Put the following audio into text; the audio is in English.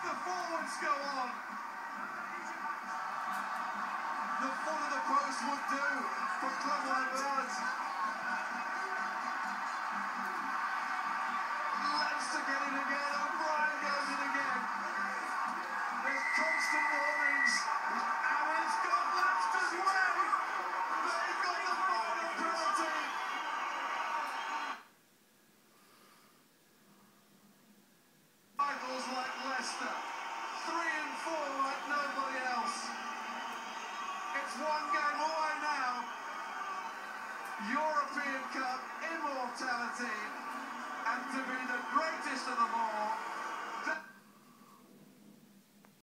The forwards go on. The foot of the post would do for Clermont birds. Leinster get it again. O'Brien goes it again. There's constant warnings. And it's got Leinster's way. They got the final penalty. Rivals like Leicester. 3 and 4 like nobody else. It's one game away now. European Cup immortality, and to be the greatest of them all.